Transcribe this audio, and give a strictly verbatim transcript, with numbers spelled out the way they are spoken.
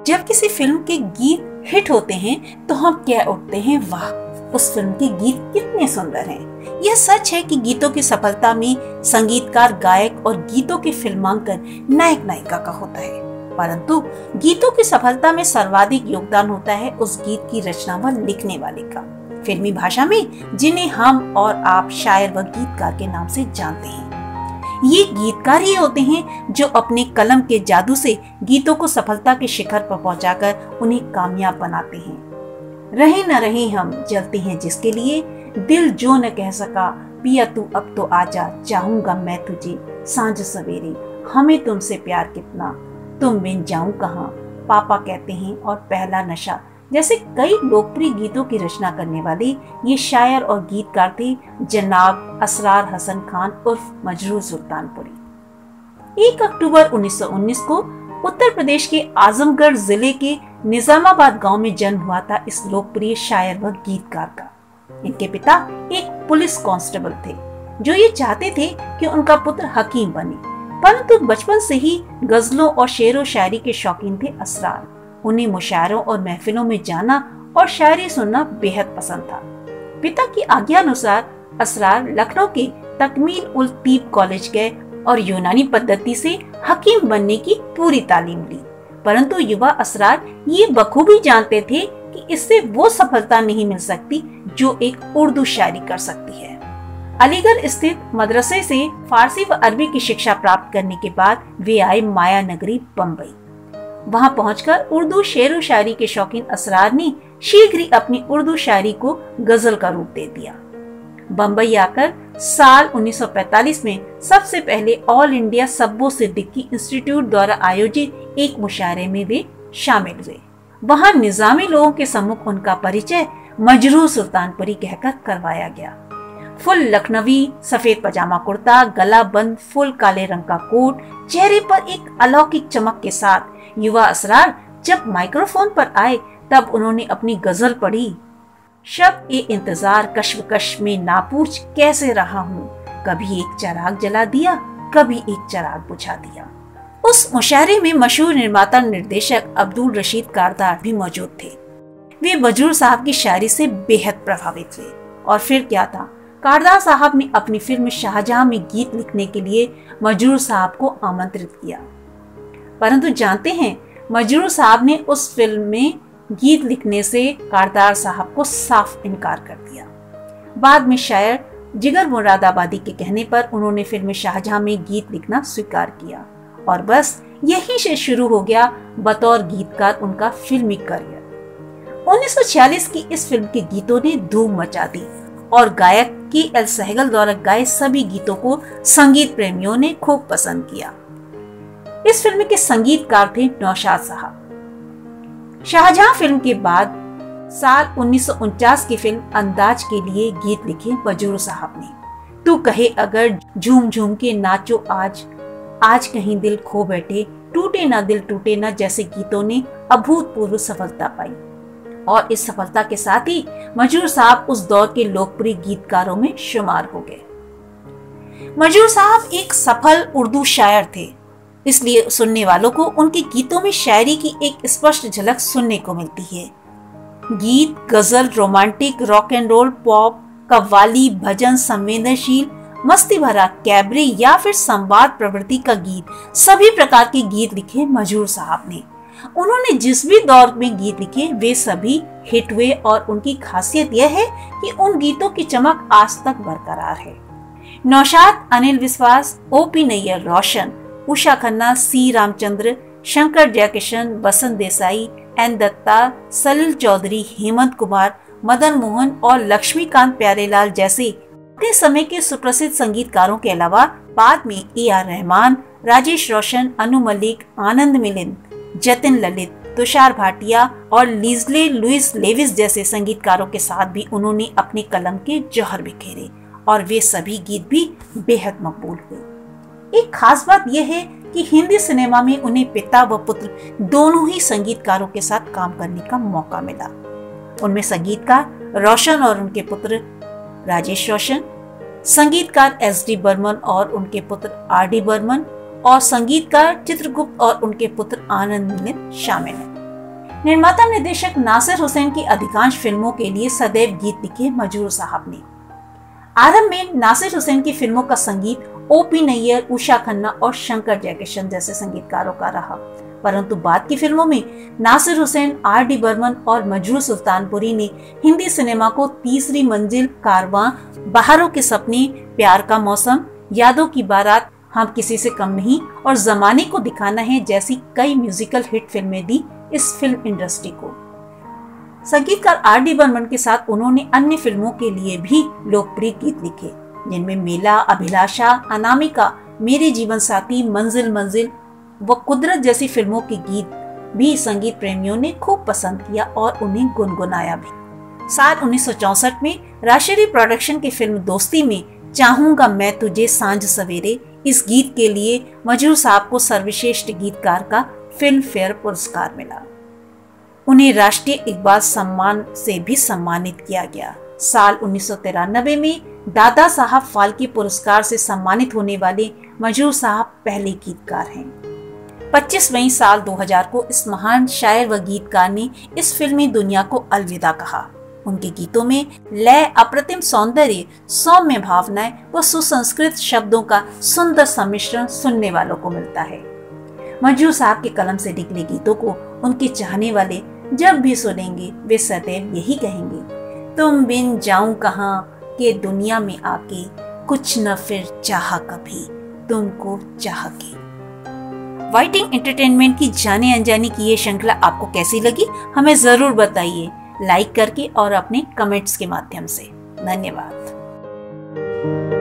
जब किसी फिल्म के गीत हिट होते हैं तो हम कह उठते हैं, वाह, उस फिल्म के गीत कितने सुंदर हैं। यह सच है कि गीतों की सफलता में संगीतकार, गायक और गीतों के फिल्मांकन नायक नायिका का होता है, परंतु गीतों की सफलता में सर्वाधिक योगदान होता है उस गीत की रचना व लिखने वाले का। फिल्मी भाषा में जिन्हें हम और आप शायर व गीतकार के नाम से जानते हैं, ये गीतकार ही होते हैं जो अपने कलम के जादू से गीतों को सफलता के शिखर पर पहुंचाकर उन्हें कामयाब बनाते हैं। रहे न रहे हम जलते हैं जिसके लिए, दिल जो न कह सका पिया तू अब तो आजा, चाहूंगा मैं तुझे सांझ सवेरे, हमें तुमसे प्यार कितना, तुम बिन जाऊं कहां, पापा कहते हैं और पहला नशा जैसे कई लोकप्रिय गीतों की रचना करने वाले ये शायर और गीतकार थे जनाब असरार हसन खान उर्फ मजरूर सुल्तानपुरी। एक अक्टूबर उन्नीस सौ उन्नीस को उत्तर प्रदेश के आजमगढ़ जिले के निजामाबाद गांव में जन्म हुआ था इस लोकप्रिय शायर व गीतकार का। इनके पिता एक पुलिस कांस्टेबल थे जो ये चाहते थे कि उनका पुत्र हकीम बने, परंतु बचपन से ही गजलों और शेरो शायरी के शौकीन थे असरार। उन्हें मुशायरों और महफिलों में जाना और शायरी सुनना बेहद पसंद था। पिता की आज्ञा अनुसार असरार लखनऊ के तकमील उल तीब कॉलेज गए और यूनानी पद्धति से हकीम बनने की पूरी तालीम ली, परंतु युवा असरार ये बखूबी जानते थे कि इससे वो सफलता नहीं मिल सकती जो एक उर्दू शायरी कर सकती है। अलीगढ़ स्थित मदरसे से फारसी व अरबी की शिक्षा प्राप्त करने के बाद वे आए माया नगरी बम्बई। वहां पहुंचकर उर्दू शेर व शायरी के शौकीन असरार ने शीघ्र ही अपनी उर्दू शायरी को गजल का रूप दे दिया। बम्बई आकर साल उन्नीस सौ पैंतालीस में सबसे पहले ऑल इंडिया सब्बो सिद्दीकी इंस्टीट्यूट द्वारा आयोजित एक मुशायरे में वे शामिल हुए। वहां निजामी लोगों के सम्मुख उनका परिचय मजरूर सुल्तानपुरी कहकर करवाया गया। फुल लखनवी सफेद पजामा कुर्ता, गला बंद फुल काले रंग का कोट, चेहरे पर एक अलौकिक चमक के साथ युवा असरार जब माइक्रोफोन पर आए तब उन्होंने अपनी गजल पढ़ी। शब ए इंतजार कश्मकश में ना पूछ कैसे रहा हूँ, कभी एक चिराग जला दिया, कभी एक चिराग बुझा दिया। उस मुशायरे में मशहूर निर्माता निर्देशक अब्दुल रशीद कारदार भी मौजूद थे। वे मजरूर साहब की शायरी से बेहद प्रभावित हुए और फिर क्या था, कारदार साहब ने अपनी फिल्म शाहजहां में गीत लिखने के लिए मजरूर साहब को आमंत्रित किया, परंतु जानते हैं मजरूर साहब ने उस फिल्म में गीत लिखने से कारदार साहब को साफ इनकार कर दिया। बाद में शायर जिगर मुरादाबादी के कहने पर उन्होंने फिल्म शाहजहां में गीत लिखना स्वीकार किया और बस यहीं से शुरू हो गया बतौर गीतकार उनका फिल्मी करियर। उन्नीस सौ छियालीस की इस फिल्म के गीतों ने धूम मचा दी और गायक के एल सहगल द्वारा गाए सभी गीतों को संगीत प्रेमियों ने खूब पसंद किया। इस फिल्म के संगीतकार थे नौशाद साहब। शाहजहां फिल्म के बाद साल उन्नीस सौ उनचास की फिल्म अंदाज के लिए गीत लिखे मजरूर साहब ने। तू कहे अगर झूम झूम के नाचो आज, आज कहीं दिल खो बैठे, टूटे ना दिल टूटे ना जैसे गीतों ने अभूतपूर्व सफलता पाई और इस सफलता के साथ ही मजरूर साहब उस दौर के लोकप्रिय गीतकारों में शुमार हो गए। मजरूर साहब एक सफल उर्दू शायर थे, इसलिए सुनने वालों को उनके गीतों में शायरी की एक स्पष्ट झलक सुनने को मिलती है। गीत, ghazal, romantic, rock and roll, pop, qawwali, bhajan, संवेदनशील, मस्ती भरा, कैबरे या फिर संवाद प्रवृत्ति का गीत, सभी प्रकार के गीत लिखे मजरूर साहब ने। उन्होंने जिस भी दौर में गीत लिखे वे सभी हिट हुए और उनकी खासियत यह है कि उन गीतों की चमक आज तक बरकरार है। Naushad, Anil Biswas, O P Nayyar, Roshan, Usha Khanna, C Ramchandra, Shankar Jaikishan, Basant Desai, N Datta, Salil Chowdhury, Hemant Kumar, Madan Mohan और लक्ष्मीकांत प्यारेलाल जैसे अपने समय के सुप्रसिद्ध संगीतकारों के अलावा बाद में ए आर रहमान, राजेश रोशन, अनु मलिक, आनंद मिलिंद, जतिन ललित, तुषार भाटिया और लीजले लुइस लेविस जैसे संगीतकारों के साथ भी उन्होंने अपने कलम के जौहर बिखेरे और वे सभी गीत भी बेहद मकबूल हुए। एक खास बात यह है कि हिंदी सिनेमा में उन्हें पिता व पुत्र दोनों ही संगीतकारों के साथ काम करने का मौका मिला। उनमें संगीतकार रोशन और उनके पुत्र राजेश रोशन, संगीतकार एस डी बर्मन और उनके पुत्र आर डी बर्मन और संगीतकार चित्रगुप्त और उनके पुत्र आनंद मिलिंद शामिल हैं। निर्माता निर्देशक नासिर हुसैन की अधिकांश फिल्मों के लिए सदैव गीत लिखे मजरूर साहब ने। आरंभ में नासिर हुसैन की फिल्मों का संगीत ओ पी नैयर, उषा खन्ना और शंकर जयकिशन जैसे संगीतकारों का रहा, परंतु बाद की फिल्मों में नासिर हुसैन, आर डी बर्मन और मजरूर सुल्तानपुरी ने हिंदी सिनेमा को तीसरी मंजिल, कारवां, बहारों के सपने, प्यार का मौसम, यादों की बारात, हम किसी से कम नहीं और जमाने को दिखाना है जैसी कई म्यूजिकल हिट फिल्में दी इस फिल्म इंडस्ट्री को। संगीतकार आर डी बर्मन के साथ उन्होंने अन्य फिल्मों के लिए भी लोकप्रिय गीत लिखे, जिनमें मेला, अभिलाषा, अनामिका, मेरे जीवन साथी, मंजिल मंजिल व कुदरत जैसी फिल्मों के गीत भी संगीत प्रेमियों ने खूब पसंद किया और उन्हें गुनगुनाया भी। साल उन्नीस सौ चौसठ में राशेरी प्रोडक्शन की फिल्म दोस्ती में चाहूंगा मैं तुझे सांझ सवेरे, इस गीत के लिए मजरूर साहब को सर्वश्रेष्ठ गीतकार का फिल्म फेयर पुरस्कार मिला। उन्हें राष्ट्रीय इकबाल सम्मान से भी सम्मानित किया गया। साल उन्नीस सौ तिरानवे में दादा साहब फाल्के पुरस्कार से सम्मानित होने वाले मजरूर साहब पहले गीतकार हैं। पच्चीस मई साल दो हज़ार को इस महान शायर व गीतकार ने इस फिल्मी दुनिया को अलविदा कहा। उनके गीतों में लय, अप्रतिम सौंदर्य, सौम्य भावनाएं व सुसंस्कृत शब्दों का सुंदर सम्मिश्रण सुनने वालों को मिलता है। मजरूर साहब के कलम से निकले गीतों को उनके चाहने वाले जब भी सुनेंगे वे सदैव यही कहेंगे, तुम बिन जाऊं कहां के दुनिया में आके, कुछ न फिर चाहा कभी तुमको चाह के। वाइटिंग एंटरटेनमेंट की जाने अनजाने की ये श्रृंखला आपको कैसी लगी हमें जरूर बताइए, लाइक करके और अपने कमेंट्स के माध्यम से। धन्यवाद।